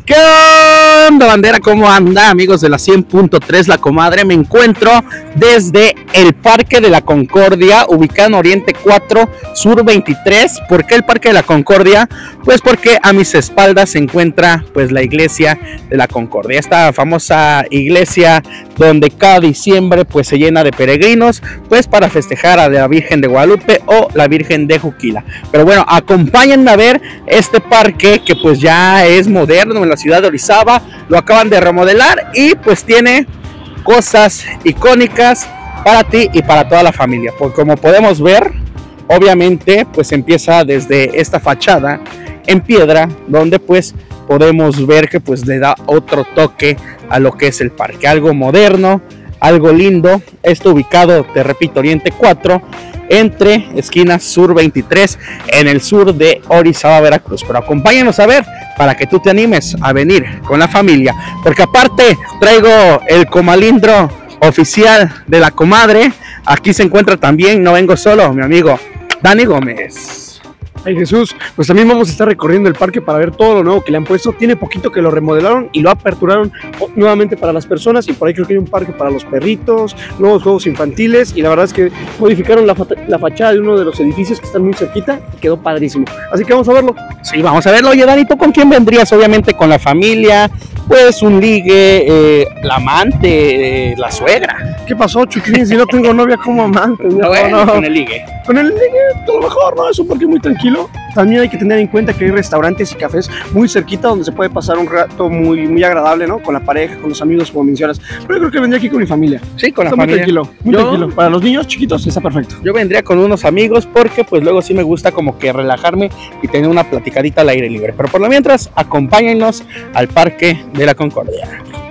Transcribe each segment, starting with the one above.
¿Qué onda, bandera? ¿Cómo anda, amigos de la 100.3 La Comadre? Me encuentro desde el Parque de la Concordia, ubicado en Oriente 4, Sur 23. ¿Por qué el Parque de la Concordia? Pues porque a mis espaldas se encuentra pues la Iglesia de la Concordia, esta famosa iglesia donde cada diciembre pues se llena de peregrinos pues para festejar a la Virgen de Guadalupe o la Virgen de Juquila. Pero bueno, acompáñenme a ver este parque que pues ya es moderno en la ciudad de Orizaba, lo acaban de remodelar y pues tiene cosas icónicas para ti y para toda la familia. Pues como podemos ver, obviamente pues empieza desde esta fachada en piedra, donde pues podemos ver que pues le da otro toque a lo que es el parque, algo moderno, algo lindo. Esto ubicado, te repito, Oriente 4, entre esquinas Sur 23, en el sur de Orizaba, Veracruz. Pero acompáñanos a ver, para que tú te animes a venir con la familia, porque aparte traigo el comalindro oficial de La Comadre. Aquí se encuentra también, no vengo solo, mi amigo Dani Gómez. Ay, Jesús, pues también vamos a estar recorriendo el parque para ver todo lo nuevo que le han puesto. Tiene poquito que lo remodelaron y lo aperturaron nuevamente para las personas, y por ahí creo que hay un parque para los perritos, nuevos juegos infantiles, y la verdad es que modificaron la fachada de uno de los edificios que están muy cerquita y quedó padrísimo. Así que vamos a verlo. Sí, vamos a verlo. Oye, Dani, ¿tú con quién vendrías? Obviamente con la familia, pues un ligue, la amante, la suegra. ¿Qué pasó, Chuquín? Si no tengo novia como amante. No, bueno, con el ligue. Con el ligue, a lo mejor, ¿no? Es un parque muy tranquilo. También hay que tener en cuenta que hay restaurantes y cafés muy cerquita donde se puede pasar un rato muy agradable, ¿no? Con la pareja, con los amigos, como mencionas. Pero yo creo que vendría aquí con mi familia. Sí, con la está familia. Muy tranquilo. Para los niños chiquitos está perfecto. Yo vendría con unos amigos porque pues luego sí me gusta como que relajarme y tener una platicadita al aire libre. Pero por lo mientras, acompáñennos al Parque de la Concordia.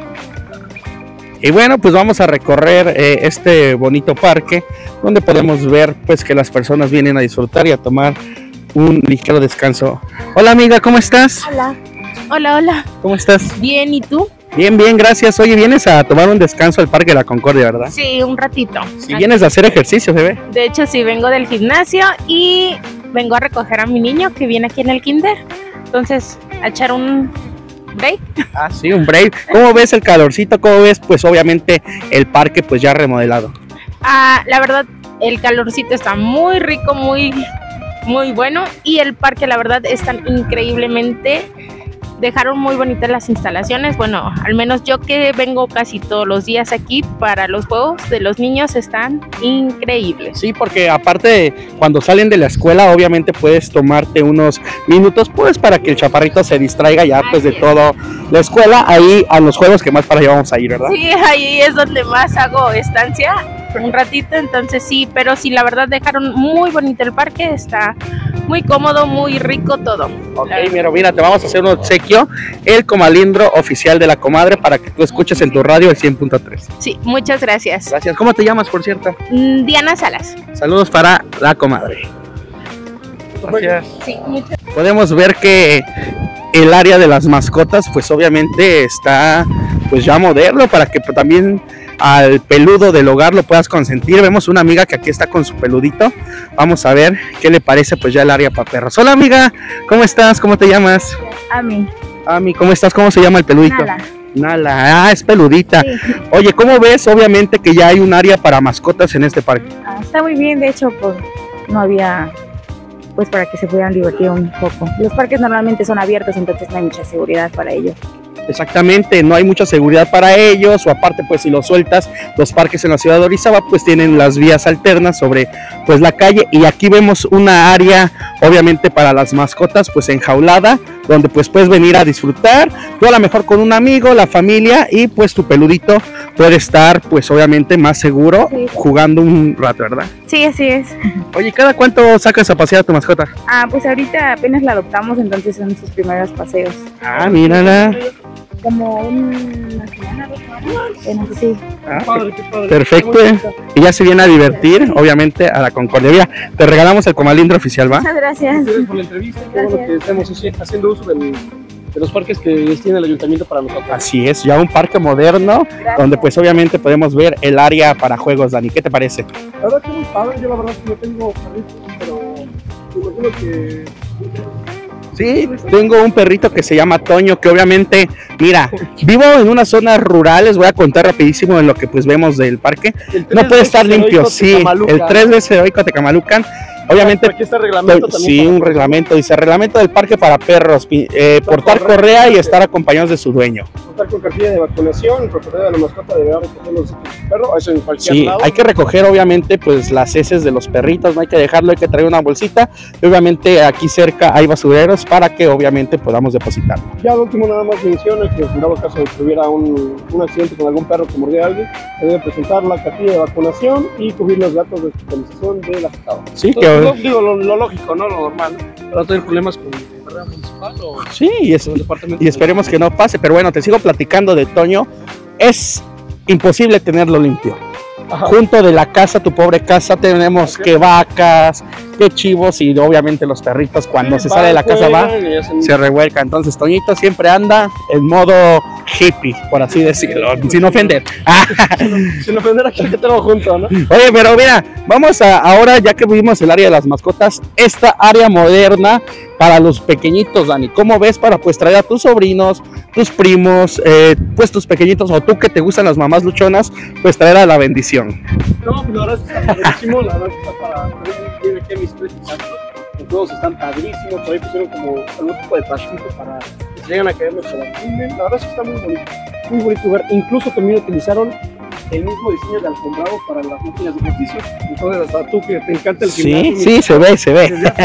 Y bueno, pues vamos a recorrer este bonito parque, donde podemos ver pues que las personas vienen a disfrutar y a tomar un ligero descanso. Hola amiga, ¿cómo estás? Hola. Hola. ¿Cómo estás? Bien, ¿y tú? Bien, gracias. Oye, vienes a tomar un descanso al Parque de la Concordia, ¿verdad? Sí, un ratito. Si vienes a hacer ejercicio, se ve. De hecho, sí, vengo del gimnasio y vengo a recoger a mi niño que viene aquí en el kinder. Entonces, a echar un break. Ah, sí, un break. ¿Cómo ves el calorcito? ¿Cómo ves, pues obviamente, el parque pues ya remodelado? La verdad, el calorcito está muy rico, muy bueno, y el parque la verdad están increíblemente, dejaron muy bonitas las instalaciones. Bueno, al menos yo que vengo casi todos los días aquí para los juegos de los niños, están increíbles. Sí, porque aparte cuando salen de la escuela obviamente puedes tomarte unos minutos pues para que el chaparrito se distraiga ya pues de todo la escuela, ahí a los juegos que más para allá vamos a ir, ¿verdad? Sí, ahí es donde más hago estancia, un ratito, entonces sí, pero sí, la verdad dejaron muy bonito el parque, está muy cómodo, muy rico todo. Ok, mira, te vamos a hacer un obsequio, el comalindro oficial de La Comadre, para que tú escuches en tu radio el 100.3. Sí, muchas gracias. Gracias. ¿Cómo te llamas, por cierto? Diana Salas. Saludos para La Comadre. Gracias. Sí, muchas. Podemos ver que el área de las mascotas pues obviamente está pues ya moderno, para que también al peludo del hogar lo puedas consentir. Vemos una amiga que aquí está con su peludito. Vamos a ver qué le parece pues ya el área para perros. Hola amiga, ¿cómo estás? ¿Cómo te llamas? Ami, ¿cómo estás? ¿Cómo se llama el peludito? Nala, es peludita. Sí. Oye, ¿cómo ves obviamente que ya hay un área para mascotas en este parque? Está muy bien, de hecho pues no había pues para que se pudieran divertir un poco. Los parques normalmente son abiertos, entonces no hay mucha seguridad para ellos. Exactamente, no hay mucha seguridad para ellos, o aparte pues si los sueltas, los parques en la ciudad de Orizaba pues tienen las vías alternas sobre pues la calle, y aquí vemos una área obviamente para las mascotas pues enjaulada, donde pues puedes venir a disfrutar, tú a lo mejor con un amigo, la familia, y pues tu peludito puede estar pues obviamente más seguro, sí, jugando un rato, ¿verdad? Sí, así es. Oye, ¿cada cuánto sacas a pasear a tu mascota? Pues ahorita apenas la adoptamos, entonces son sus primeros paseos. Mírala. Como una semana, 2 semanas. Sí. Qué padre. Perfecto. Y ya se viene a divertir, obviamente, a la Concordia. Mira, te regalamos el comalindro oficial, ¿va? Muchas gracias. Gracias por la entrevista. Qué bueno que estemos haciendo uso de los parques que tiene el ayuntamiento para nosotros. Así es, ya un parque moderno, donde pues obviamente podemos ver el área para juegos. Dani, ¿qué te parece? La verdad que muy padre. Yo la verdad que no tengo perritos, pero me imagino que Sí, tengo un perrito que se llama Toño, que obviamente, mira, vivo en una zona rural, les voy a contar rapidísimo en lo que pues vemos del parque. No puede estar limpio, sí, el 3 veces heroico Tecamalucan. Obviamente, aquí está el reglamento también. Sí, un reglamento, dice reglamento del parque para perros, portar correa y estar acompañados de su dueño. Contar con cartilla de vacunación, el propietario de la mascota deberá recoger los del perro, eso en cualquier Sí, lado. hay que recoger obviamente pues las heces de los perritos, no hay que dejarlo, hay que traer una bolsita y obviamente aquí cerca hay basureros para que obviamente podamos depositarlo. Ya al último nada más menciona que en dado caso de que hubiera un accidente con algún perro que mordiera a alguien, se debe presentar la cartilla de vacunación y cubrir los datos de hospitalización del afectado. Sí, Entonces, digo lo lógico, ¿no? Lo normal, ¿no? Para tener problemas con la carrera municipal o sí, y esperemos que no pase, pero bueno, te sigo platicando de Toño. Es imposible tenerlo limpio. Ajá. Junto de la casa, tu pobre casa, tenemos que vacas, que chivos y obviamente los perritos cuando se sale de la casa se revuelca. Entonces Toñito siempre anda en modo hippie, por así decirlo, sin ofender. Sin ofender a aquel que tengo junto, ¿no? Oye, pero mira, vamos ahora, ya que vimos el área de las mascotas, esta área moderna para los pequeñitos, Dani. ¿Cómo ves para pues traer a tus sobrinos, tus primos, pues tus pequeñitos, o tú que te gustan las mamás luchonas, pues traer a la bendición? No, pues la verdad es que está padrísimo, la verdad es que está para viene aquí a mis 3 exactos. Los juegos están padrísimos, por ahí pusieron como algún tipo de pasito para que se llegan a caer los chalacunes. La verdad es que está muy bonito lugar. Incluso también utilizaron el mismo diseño de alfombrado para las máquinas de ejercicio. Entonces hasta tú que te encanta el gimnasio. Sí, se ve. La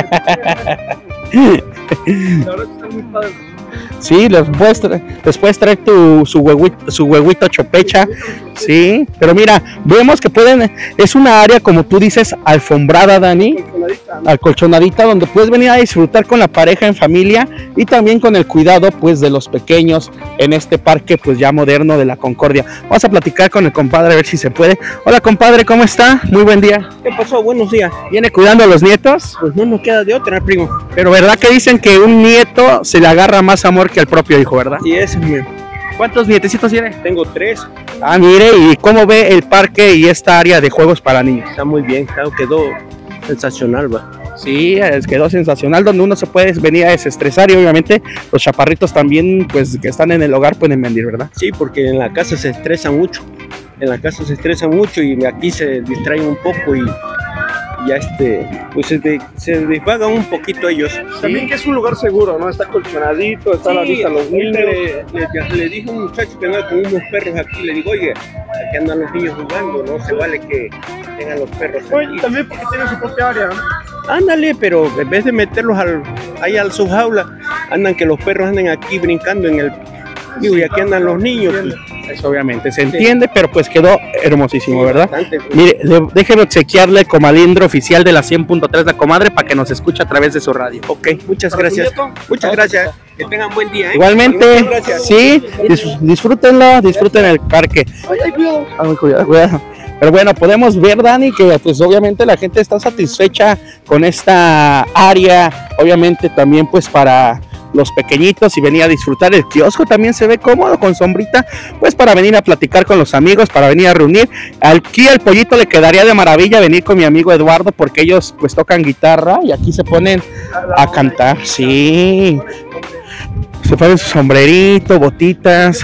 verdad es que está muy padre. Sí, les puedes traer su huevito chopecha, sí, pero mira, vemos que es una área como tú dices, alfombrada, Dani, acolchonadita, donde puedes venir a disfrutar con la pareja en familia y también con el cuidado pues de los pequeños en este parque pues ya moderno de la Concordia. Vamos a platicar con el compadre a ver si se puede. Hola compadre, ¿cómo está? Muy buen día. ¿Qué pasó? Buenos días. ¿Viene cuidando a los nietos? Pues no nos queda de otra, primo. Pero verdad que dicen que un nieto se le agarra más amor que al propio hijo, ¿verdad? Sí, es, mío. ¿Cuántos nietecitos tiene? Tengo 3. Ah, mire, ¿y cómo ve el parque y esta área de juegos para niños? Está muy bien, claro, quedó sensacional, va. Sí, quedó sensacional, donde uno se puede venir a desestresar y obviamente los chaparritos también, pues que están en el hogar pueden venir, ¿verdad? Sí, porque en la casa se estresan mucho. En la casa se estresan mucho y aquí se distraen un poco y ya pues se desvagan un poquito ellos. También que es un lugar seguro, ¿no? Está colchonadito, está a la vista los niños. Le dijo un muchacho que anda con unos perros aquí, le digo, oye, aquí andan los niños jugando, no se vale que tengan los perros aquí. Oye, también porque tienen su propia área, ¿no? Ándale, pero en vez de meterlos ahí al su jaula, andan que los perros anden aquí brincando en el... Digo, y aquí andan los niños. Eso obviamente se entiende, pero pues quedó hermosísimo, ¿verdad? Bastante. Mire, déjeme obsequiarle el comalindro oficial de la 100.3 La Comadre para que nos escuche a través de su radio. Ok, muchas gracias. Muchas gracias. Que tengan buen día. Igualmente, Gracias. sí, disfrútenlo, disfruten el parque. Ay, cuidado. Ah, cuidado. Pero bueno, podemos ver, Dani, que pues obviamente la gente está satisfecha con esta área, obviamente también pues para los pequeñitos y venir a disfrutar. El kiosco también se ve cómodo con sombrita, pues para venir a platicar con los amigos, para venir a reunir. Aquí al pollito le quedaría de maravilla venir con mi amigo Eduardo porque ellos pues tocan guitarra y aquí se ponen a cantar, sí. Se ponen su sombrerito, botitas.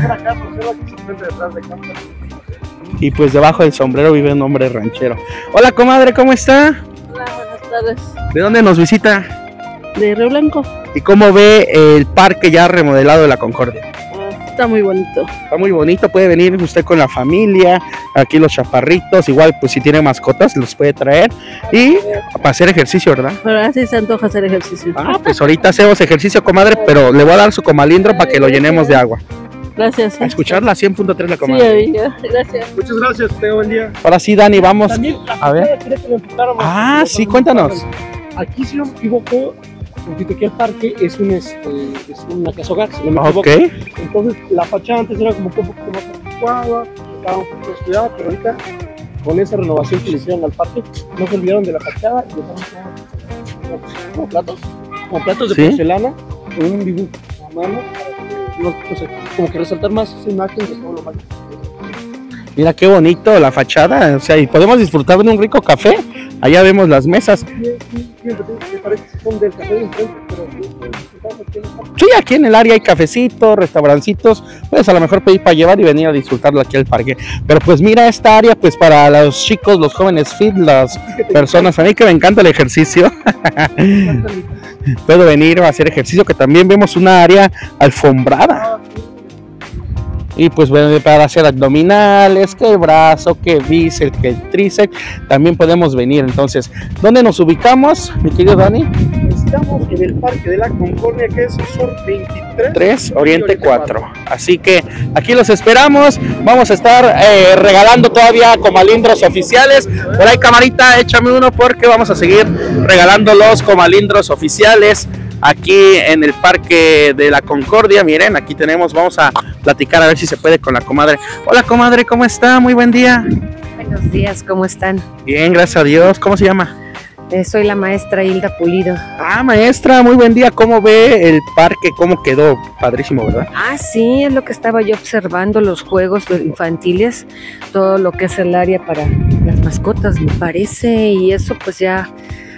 Y pues debajo del sombrero vive un hombre ranchero. Hola comadre, ¿cómo está? Hola, buenas tardes. ¿De dónde nos visita? De Río Blanco. ¿Y cómo ve el parque ya remodelado de la Concordia? Está muy bonito. Está muy bonito, puede venir usted con la familia, aquí los chaparritos, igual pues si tiene mascotas los puede traer y para hacer ejercicio, ¿verdad? Pero así se antoja hacer ejercicio. Ah, pues ahorita hacemos ejercicio, comadre, pero le voy a dar su comalindro para que lo llenemos de agua. Gracias. A escuchar la 100.3 La Sí, Comadre. amiga. Gracias. Muchas gracias, te buen día. Ahora sí, Dani, vamos También, a ver. Ah, sí, cuéntanos. Aquí, si no me equivoco, aquí el parque es una casa hogar, si no me equivoco. Ok. Entonces, la fachada antes era como un poco más anticuada, estaba un poco descuidada, pero ahorita, con esa renovación que le hicieron al parque, no se olvidaron de la fachada y dejaron como platos de ¿Sí? porcelana, con un dibujo a mano, no sé, como que resaltar más esa imagen de todo lo malo. Mira qué bonito la fachada, o sea, y podemos disfrutar de un rico café. Allá vemos las mesas. Me parece que son del café de enfrente, pero Sí, aquí en el área hay cafecitos, restaurancitos, puedes a lo mejor pedir para llevar y venir a disfrutarlo aquí al parque. Pero pues mira, esta área pues para los chicos, los jóvenes fit, las personas, a mí que me encanta el ejercicio, puedo venir a hacer ejercicio, que también vemos una área alfombrada. Y pues bueno, para hacer abdominales, que el brazo, que bíceps, que el tríceps, también podemos venir. Entonces, ¿dónde nos ubicamos, mi querido Dani? Estamos en el Parque de la Concordia, que es Sur 23. 3, Oriente 4. Así que aquí los esperamos. Vamos a estar regalando todavía comalindros oficiales. Por ahí, camarita, échame uno porque vamos a seguir regalando los comalindros oficiales aquí en el Parque de la Concordia. Miren, aquí tenemos, vamos a platicar a ver si se puede con la comadre. Hola, comadre, ¿cómo está? Muy buen día. Buenos días, ¿cómo están? Bien, gracias a Dios. ¿Cómo se llama? Soy la maestra Hilda Pulido. Ah, maestra, muy buen día. ¿Cómo ve el parque? ¿Cómo quedó? Padrísimo, ¿verdad? Ah, sí, es lo que estaba yo observando, los juegos infantiles, todo lo que es el área para las mascotas, me parece, y eso pues ya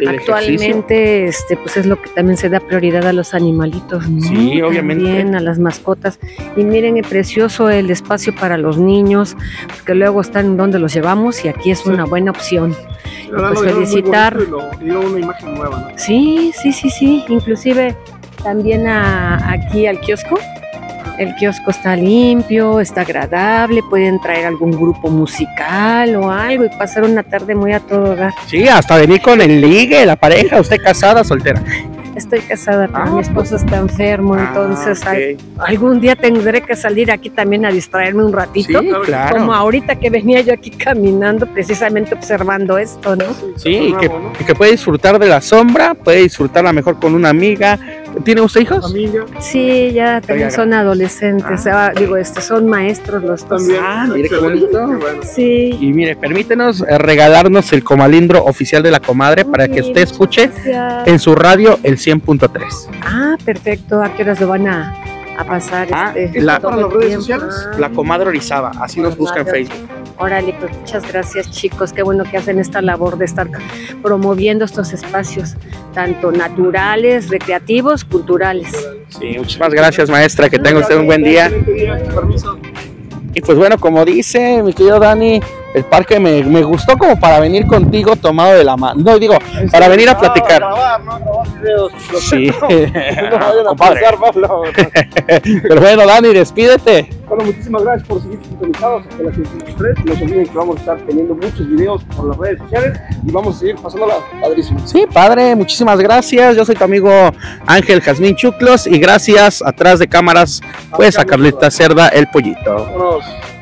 actualmente pues es lo que también se da prioridad a los animalitos, ¿no? Sí, obviamente. También a las mascotas. Y miren, es precioso el espacio para los niños, porque luego están donde los llevamos y aquí es una buena opción. Pues felicitar. Y dio una imagen nueva, ¿no? Sí, inclusive también aquí al kiosco. El kiosco está limpio, está agradable, pueden traer algún grupo musical o algo y pasar una tarde muy a todo dar. Sí, hasta venir con el ligue, la pareja. ¿Usted casada, soltera? Estoy casada, pero mi esposo está enfermo, entonces okay. Algún día tendré que salir aquí también a distraerme un ratito. Sí, claro. Como ahorita que venía yo aquí caminando, precisamente observando esto, ¿no? Sí, y que puede disfrutar de la sombra, puede disfrutarla mejor con una amiga. ¿Tiene usted hijos? Amiga. Sí, ya también son adolescentes, son maestros los dos. También. Mire qué bonito. Sí. Y mire, permítenos regalarnos el comalindro oficial de la comadre para que usted escuche en su radio el 100.3. Ah, perfecto. ¿A qué horas lo van a pasar? ¿Para las redes sociales? La comadre Orizaba, así nos busca en Facebook. Órale, pues muchas gracias, chicos. Qué bueno que hacen esta labor de estar promoviendo estos espacios, tanto naturales, recreativos, culturales. Sí, muchísimas gracias, maestra. Que tenga usted un buen día. Permiso. Y pues bueno, como dice mi querido Dani, el parque me gustó como para venir contigo tomado de la mano. No, digo, para venir a platicar. Grabar videos. Sí. No vayan a Compadre. pasar, Pablo. Pero bueno, Dani, despídete. Bueno, muchísimas gracias por seguir sintonizados hasta las 103. No se olviden que vamos a estar teniendo muchos videos por las redes sociales y vamos a seguir pasándola padrísimo. Sí, padre, muchísimas gracias. Yo soy tu amigo Ángel Jazmín Chuclos y gracias atrás de cámaras, pues a Carlita Cerda, el pollito. Vámonos.